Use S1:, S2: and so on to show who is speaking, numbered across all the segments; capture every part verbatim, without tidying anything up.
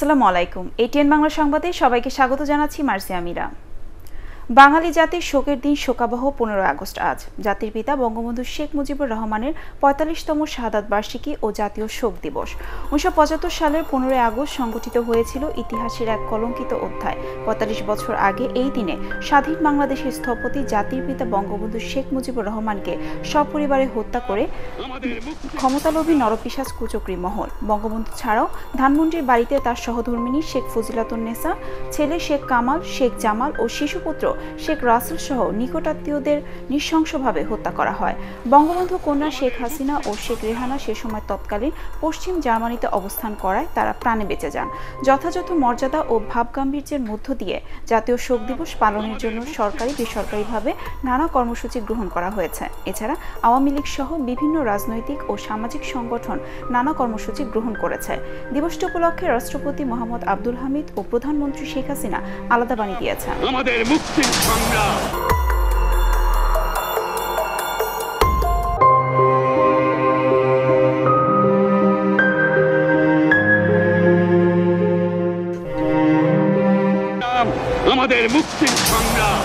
S1: আসসালামু আলাইকুম। এটিএন বাংলা সংবাদে সবাইকে স্বাগত জানাচ্ছি মার্জিয়া মিরা। বাঙালি জাতির শোকের দিন শোকাবহ পনেরোই আগস্ট আজ। জাতির পিতা বঙ্গবন্ধু শেখ মুজিবুর রহমানের পঁয়তাল্লিশতম শাহাদাত বার্ষিকী ও জাতীয় শোক দিবস। উনিশশো পঁচাত্তর সালের পনেরোই আগস্ট সংগঠিত হয়েছিল ইতিহাসের এক কলঙ্কিত অধ্যায়। পঁয়তাল্লিশ বছর আগে এই দিনে স্বাধীন বাংলাদেশের স্থপতি জাতির পিতা বঙ্গবন্ধু শেখ মুজিবুর রহমানকে সপরিবারে হত্যা করে ক্ষমতালোভী নরপিশাচ কুচক্রী মহল। বঙ্গবন্ধু ছাড়াও ধানমন্ডির বাড়িতে তার সহধর্মিনী শেখ ফজিলাতুন্নেসা, ছেলে শেখ কামাল, শেখ জামাল ও শিশুপুত্র শেখ রাসেল সহ নিকটাত্মীয়দের নৃশংসভাবে হত্যা করা হয়। বঙ্গবন্ধু কন্যা শেখ হাসিনা ও শেখ রেহানা সে সময় তৎকালীন পশ্চিম জার্মানিতে অবস্থান করায় তারা প্রাণে বেঁচে যান। যথাযথ মর্যাদা ও ভাবগাম্ভীর্যের মধ্য দিয়ে জাতীয় শোক দিবস পালনের জন্য সরকারি বেসরকারিভাবে নানা কর্মসূচি গ্রহণ করা হয়েছে। এছাড়া আওয়ামী লীগ সহ বিভিন্ন রাজনৈতিক ও সামাজিক সংগঠন নানা কর্মসূচি গ্রহণ করেছে। দিবসটি উপলক্ষে রাষ্ট্রপতি মোহাম্মদ আব্দুল হামিদ ও প্রধানমন্ত্রী শেখ হাসিনা আলাদা বাণী দিয়েছেন। আমাদের মুক্তির সংগ্রাম আমাদের মুক্তির সংগ্রাম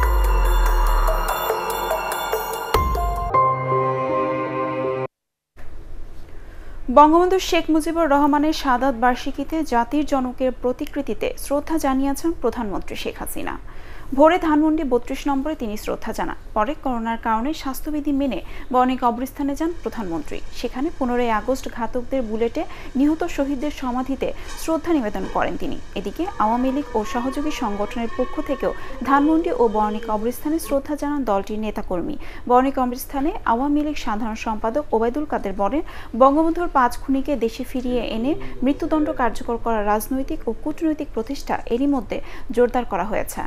S1: বঙ্গবন্ধু শেখ মুজিবুর রহমানের শাহাদাত বার্ষিকীতে জাতির জনকের প্রতিকৃতিতে শ্রদ্ধা জানিয়েছেন প্রধানমন্ত্রী শেখ হাসিনা। ভোরে ধানমন্ডি বত্রিশ নম্বরে তিনি শ্রদ্ধা জানান। পরে করোনার কারণে স্বাস্থ্যবিধি মেনে বর্ণিক কবরস্থানে যান প্রধানমন্ত্রী। সেখানে পনেরোই আগস্ট ঘাতকদের বুলেটে নিহত শহীদদের সমাধিতে শ্রদ্ধা নিবেদন করেন তিনি। এদিকে আওয়ামী লীগ ও সহযোগী সংগঠনের পক্ষ থেকেও ধানমন্ডি ও বর্ণিক কবরস্থানে শ্রদ্ধা জানান দলটির নেতাকর্মী। বর্ণিক কবরস্থানে আওয়ামী লীগ সাধারণ সম্পাদক ওবায়দুল কাদের বলেন, বঙ্গবন্ধুর পাঁচ খুনিকে দেশে ফিরিয়ে এনে মৃত্যুদণ্ড কার্যকর করা রাজনৈতিক ও কূটনৈতিক প্রতিষ্ঠা এরই মধ্যে জোরদার করা হয়েছে।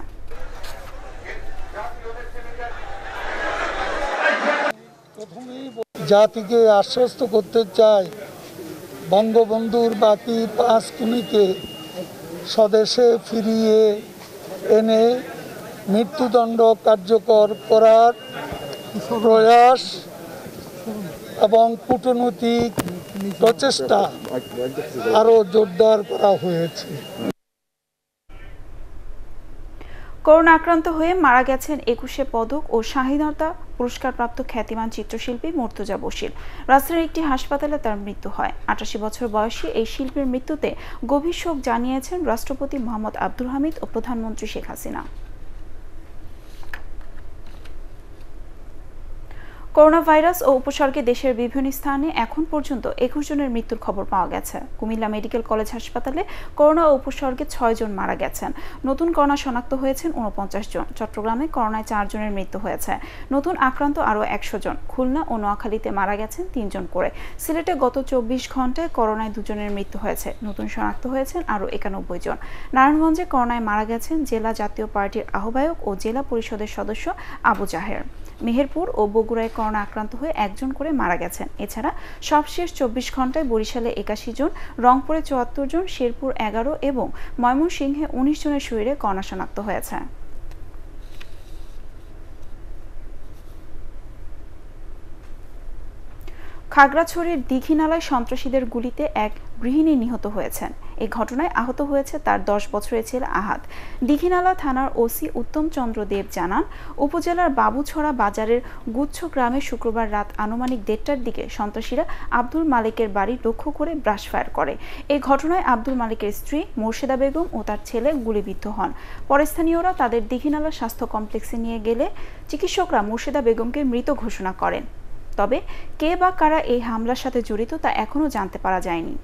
S2: জাতিকে আশ্বস্ত করতে চাই, বঙ্গবন্ধুর বাকি পাঁচ খুনিকে স্বদেশে ফিরিয়ে এনে মৃত্যুদণ্ড কার্যকর করার প্রয়াস এবং কূটনৈতিক প্রচেষ্টা আরও জোরদার করা হয়েছে।
S1: করোনা আক্রান্ত হয়ে মারা গেছেন একুশে পদক ও স্বাধীনতা পুরস্কারপ্রাপ্ত খ্যাতিমান চিত্রশিল্পী মুর্তজা বশির। রাজধানীর একটি হাসপাতালে তার মৃত্যু হয়। আটাশি বছর বয়সী এই শিল্পীর মৃত্যুতে গভীর শোক জানিয়েছেন রাষ্ট্রপতি মোহাম্মদ আব্দুল হামিদ ও প্রধানমন্ত্রী শেখ হাসিনা। করোনা ভাইরাস ও উপসর্গে দেশের বিভিন্ন স্থানে এখন পর্যন্ত একুশ জনের মৃত্যুর খবর পাওয়া গেছে। কুমিল্লা মেডিকেল কলেজ হাসপাতালে করোনা ও উপসর্গে ছয় জন মারা গেছেন। নতুন করোনা শনাক্ত হয়েছেন উনপঞ্চাশ জন। চট্টগ্রামে করোনায় চার জনের মৃত্যু হয়েছে। নতুন আক্রান্ত আরও একশো জন। খুলনা ও নোয়াখালীতে মারা গেছেন তিনজন করে। সিলেটে গত চব্বিশ ঘন্টায় করোনায় দুজনের মৃত্যু হয়েছে। নতুন শনাক্ত হয়েছেন আরও একানব্বই জন। নারায়ণগঞ্জে করোনায় মারা গেছেন জেলা জাতীয় পার্টির আহ্বায়ক ও জেলা পরিষদের সদস্য আবু জাহের। মেহেরপুর ও বগুড়ায় করোনা আক্রান্ত হয়ে একজন করে মারা গেছেন। এছাড়া সবশেষ চব্বিশ ঘন্টায় বরিশালে একাশি জন, রংপুরে চুয়াত্তর জন, শেরপুর এগারো এবং ময়মনসিংহে উনিশ জনের শরীরে করোনা শনাক্ত হয়েছে। খাগড়াছড়ির দীঘিনালায় সন্ত্রাসীদের গুলিতে এক গৃহিণী নিহত হয়েছেন। এই ঘটনায় আহত হয়েছে তার দশ বছরের ছেলে আহাদ। দীঘিনালা থানার ওসি উত্তম চন্দ্র দেব জানান, উপজেলার বাবুছড়া বাজারের গুচ্ছ গ্রামে শুক্রবার রাত আনুমানিক দেড়টার দিকে সন্ত্রাসীরা আব্দুল মালিকের বাড়ি লক্ষ্য করে ব্রাশ ফায়ার করে। এই ঘটনায় আব্দুল মালিকের স্ত্রী মোর্শেদা বেগম ও তার ছেলে গুলিবিদ্ধ হন। পরে স্থানীয়রা তাদের দীঘিনালা স্বাস্থ্য কমপ্লেক্সে নিয়ে গেলে চিকিৎসকরা মোর্শেদা বেগমকে মৃত ঘোষণা করেন। তবে কে বা কারা এই হামলার সাথে জড়িত তা এখনো জানতে পারা যায়নি।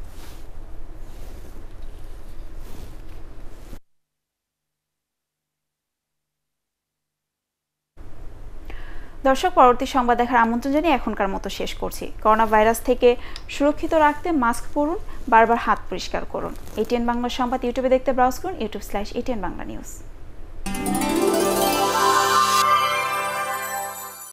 S1: দর্শক, পরবর্তী সংবাদ দেখার আমন্ত্রণ জানিয়ে এখনকার মতো শেষ করছি। করোনা ভাইরাস থেকে সুরক্ষিত রাখতে মাস্ক পরুন, বারবার হাত পরিষ্কার করুন। এটিএন বাংলা সংবাদ ইউটিউবে দেখতে ব্রাউজ করুন YouTube slash ATN Bangla news.